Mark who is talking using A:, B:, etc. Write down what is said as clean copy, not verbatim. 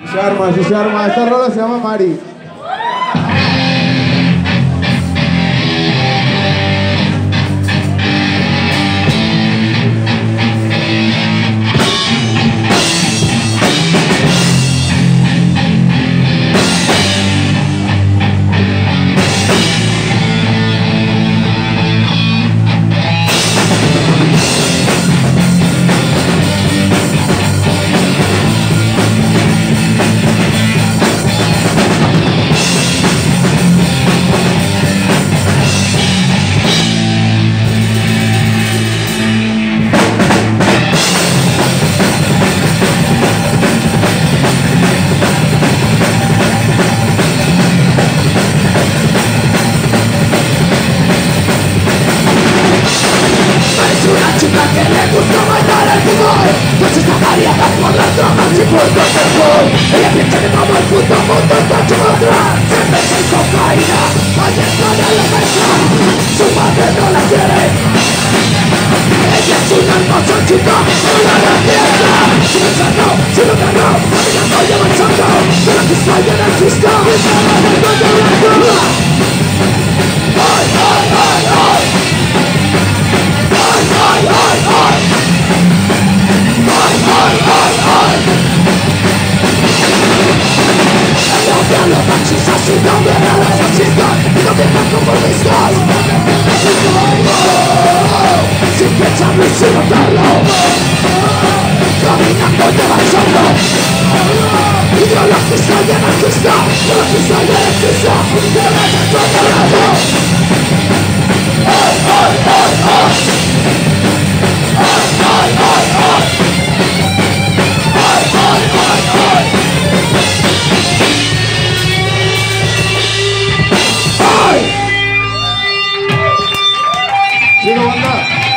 A: Se arma. Esta rola se llama Mari.
B: Que le gusta bailar el fútbol, pues está variada por las drogas y puntos de fútbol. Ella piensa que todo el puto mundo está hecho otra. Se besa en cocaína, allá está en la mesa. Su madre no la quiere. Ella es una hermosa chica, una grandeza. Si no ganó, si no ganó, caminando y avanzando, pero que está en el fisto y se va a dar cuenta de la curva. ¡Ay, ay, ay, ay! ¡Ay, ay, ay, ay! ¡Ay, ay, ay, ay! Ella odia a los machistas y no viene a los fascistas y no viene a conformistas. Sin pensarlo y sin notarlo, caminando y avanzando, ideologista y anarquista, ideologista y anarquista, ideologista y anarquista. ¡Ay, ay, ay, ay! ¡Ay, ay, ay, ay! ¡Ay, ay, ay, ay! ¡Ay!
A: Sigo, banda.